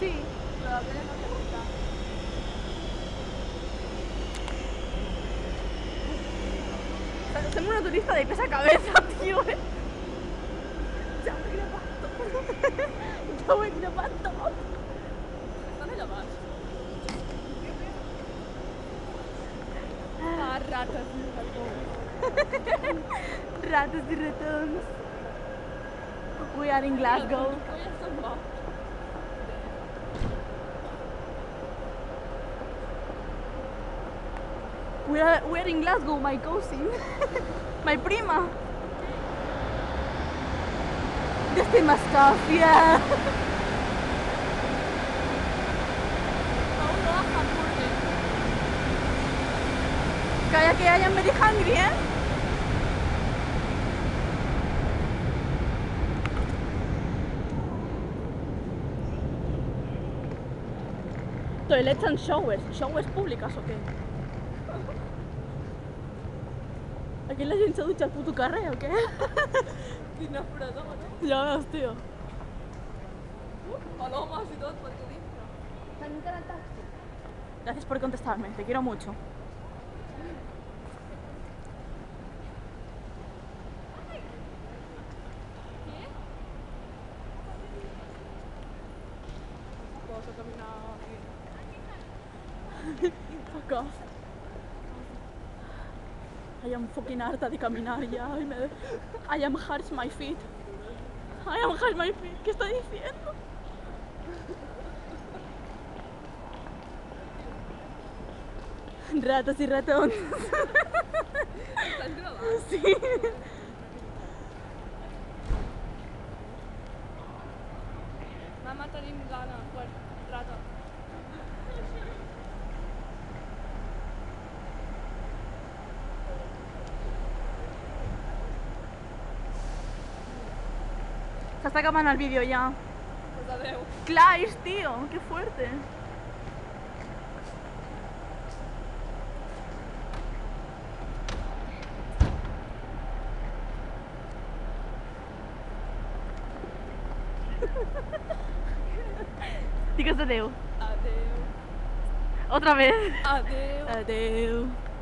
Sí. Pero a veces no te gusta. Sembra una turista de pesa cabeza, tio, eh? Ja ho he gravat tot. Ja ho he gravat tot. Està allà baix. Ah, rates i ratons. Rates i ratons. We are in Glasgow. Nico ja se'n va. We are in Glasgow, my cousin. My prima. Desde Mascafia. Aún no a Hamburg. Calla que I am very hungry, eh? Toilets and showers. ¿Showers públicas o qué? Aquí la gent se dutxa al puto carrer o què? Quina fredor, no? Ja veus, tio. Palomas i tot, perquè dintre. Saliendo al taxi. Gracias por contestarme, te quiero mucho. Què? Poso a caminar aquí. Fuck off. I am fucking harta de caminar ya. I am hurts my feet. I am hurts my feet. ¿Qué está diciendo? Ratas y ratones. Estàs gravant? Sí. Mama, tenim gana. Rata. Se está acabando el vídeo ya. Pues adeu. Clash, tío, qué fuerte. Digues adeu. Adeu. Otra vez. Adeu. Adeu.